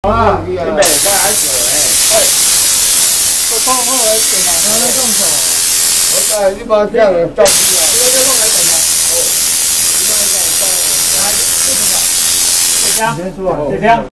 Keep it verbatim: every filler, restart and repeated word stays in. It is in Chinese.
啊，你袂使安做诶。我讲好来电啊，哪来讲错？我知你把这样照片啊，你要弄来电啊。哦，你把这样照，来，这个，这张，这张。